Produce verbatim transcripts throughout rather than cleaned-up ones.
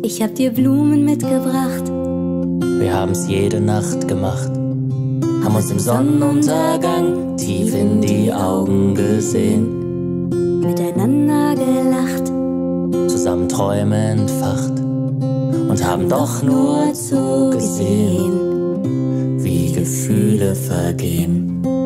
Ich hab dir Blumen mitgebracht. Wir haben's jede Nacht gemacht, haben uns im Sonnenuntergang tief in die Augen gesehen, Miteinander gelacht, zusammen Träume entfacht und haben doch nur zugesehen, wie Gefühle vergehen.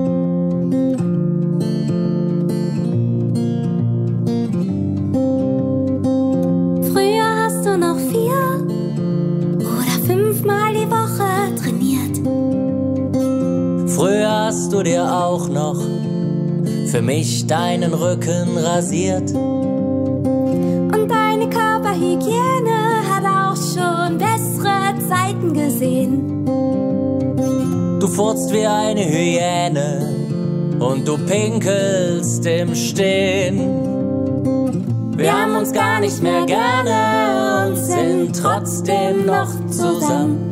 Früher hast du noch vier oder fünfmal die Woche trainiert. Früher hast du dir auch noch für mich deinen Rücken rasiert. Und deine Körperhygiene hat auch schon bessere Zeiten gesehen. Du furzt wie eine Hyäne und du pinkelst im Stehen. Wir haben uns gar nicht mehr gerne und sind trotzdem noch zusammen.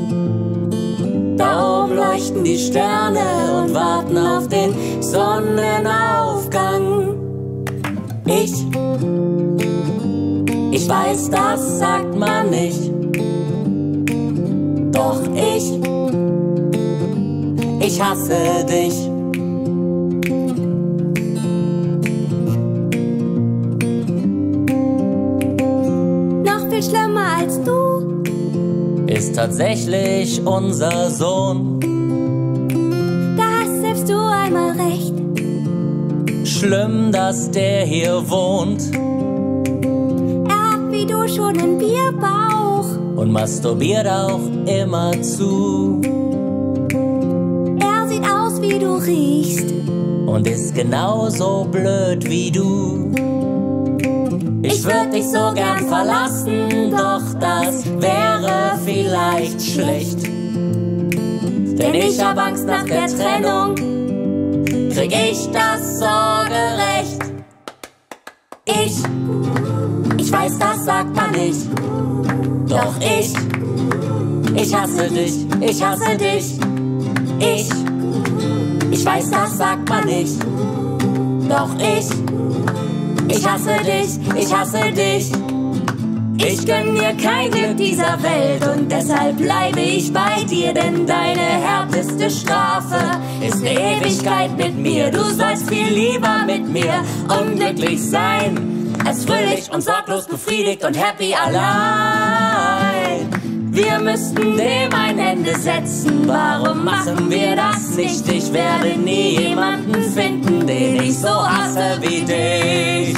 Da oben leuchten die Sterne und warten auf den Sonnenaufgang. Ich, ich weiß, das sagt man nicht, doch ich, ich hasse dich. Noch viel schlimmer als du Ist tatsächlich unser Sohn. Da hast selbst du einmal recht. Schlimm, dass der hier wohnt Er hat wie du schon einen Bierbauch. und masturbiert auch immer zu Er sieht aus wie du riechst. und ist genauso blöd wie du. Ich würd dich so gern verlassen, doch das wäre vielleicht schlecht. Denn ich hab Angst nach der Trennung, krieg ich das Sorgerecht. Ich, ich weiß, das sagt man nicht, doch ich, ich hasse dich, ich hasse dich. Ich, ich weiß, das sagt man nicht, doch ich, ich hasse dich, ich hasse dich. Ich gönn dir kein Glück dieser Welt und deshalb bleibe ich bei dir, denn deine härteste Strafe ist eine Ewigkeit mit mir. Du sollst viel lieber mit mir unglücklich sein, als fröhlich und sorglos befriedigt und happy allein. Wir müssten dem ein Ende setzen, warum machen wir das nicht? Ich werde nie jemanden finden, den ich so hasse wie dich.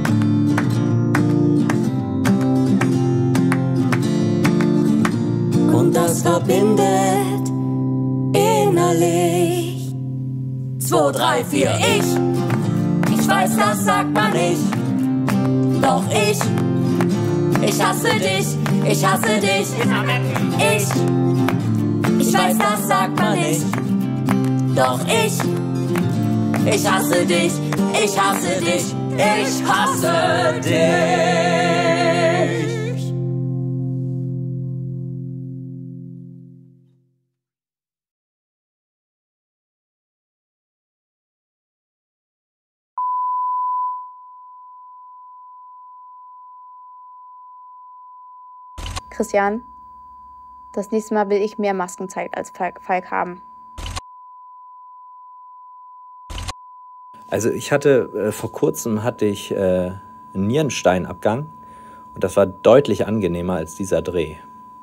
Und das verbindet innerlich. Zwei, drei, vier, ich. Ich weiß, das sagt man nicht, doch ich, ich hasse dich, ich hasse dich. Ich, ich weiß, das sagt man nicht, doch ich, ich hasse dich, ich hasse dich, ich hasse dich. Christian, das nächste Mal will ich mehr Maskenzeit als Falk, Falk haben. Also ich hatte, äh, vor kurzem hatte ich äh, einen Nierensteinabgang und das war deutlich angenehmer als dieser Dreh.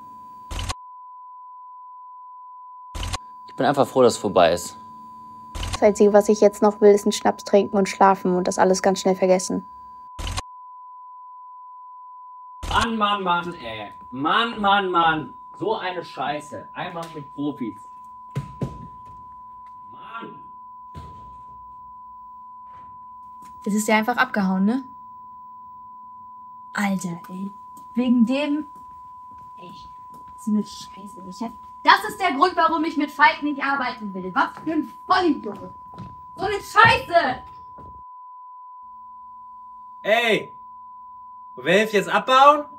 Ich bin einfach froh, dass es vorbei ist. Das Einzige, was ich jetzt noch will, ist einen Schnaps trinken und schlafen und das alles ganz schnell vergessen. Mann, Mann, Mann, ey. Mann, Mann, Mann. So eine Scheiße. Einmal mit Profis. Mann. Es ist ja einfach abgehauen, ne? Alter, ey. Wegen dem... Echt. So eine Scheiße. Ich hab... Das ist der Grund, warum ich mit Falk nicht arbeiten will. Was für ein Vollidiot. So eine Scheiße. Ey! Wer hilft jetzt abbauen?